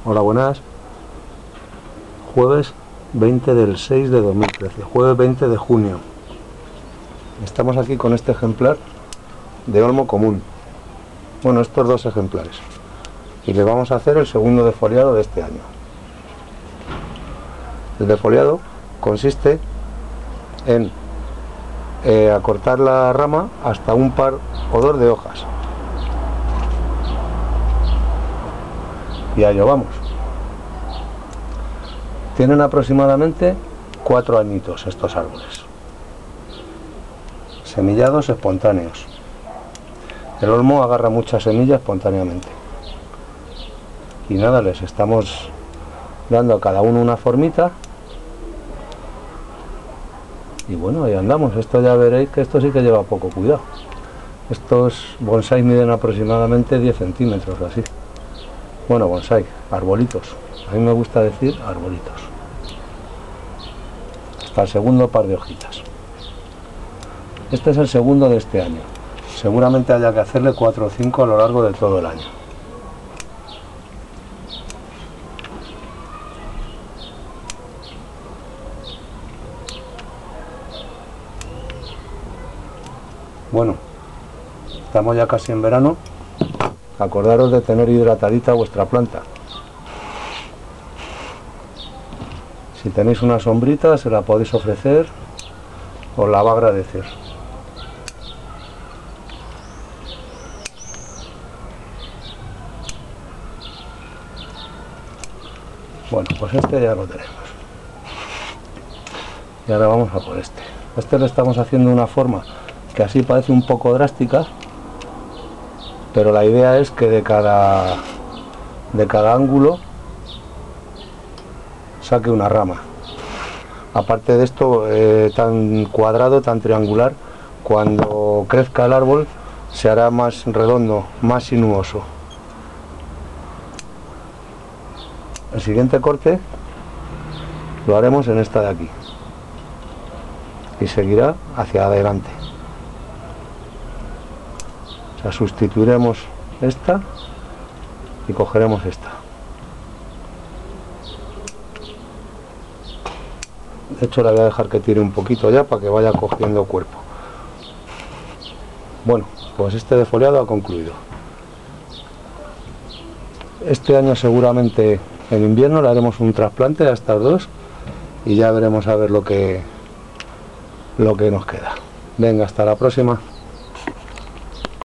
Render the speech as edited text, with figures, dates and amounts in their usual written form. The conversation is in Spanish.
Hola, buenas. Jueves 20 del 6 de 2013, jueves 20 de junio. Estamos aquí con este ejemplar de olmo común. Bueno, estos dos ejemplares. Y le vamos a hacer el segundo defoliado de este año. El defoliado consiste en acortar la rama hasta un par o dos de hojas. Y a ello vamos. Tienen aproximadamente 4 añitos estos árboles. Semillados espontáneos. El olmo agarra mucha semilla espontáneamente. Y nada, les estamos dando a cada uno una formita. Y bueno, ahí andamos. Esto ya veréis que esto sí que lleva poco cuidado. Estos bonsai miden aproximadamente 10 centímetros o así. Bueno, bonsai, arbolitos. A mí me gusta decir arbolitos. Hasta el segundo par de hojitas. Este es el segundo de este año. Seguramente haya que hacerle 4 o 5 a lo largo de todo el año. Bueno, estamos ya casi en verano. Acordaros de tener hidratadita vuestra planta. Si tenéis una sombrita, se la podéis ofrecer, os la va a agradecer. Bueno, pues este ya lo tenemos. Y ahora vamos a por este. Este le estamos haciendo una forma que así parece un poco drástica, pero la idea es que de cada ángulo saque una rama. Aparte de esto, tan cuadrado, tan triangular, cuando crezca el árbol se hará más redondo, más sinuoso. El siguiente corte lo haremos en esta de aquí y seguirá hacia adelante. O sea, sustituiremos esta y cogeremos esta. De hecho, la voy a dejar que tire un poquito ya para que vaya cogiendo cuerpo. Bueno, pues este defoliado ha concluido. Este año seguramente en invierno le haremos un trasplante a estas dos y ya veremos a ver lo que nos queda. Venga, hasta la próxima.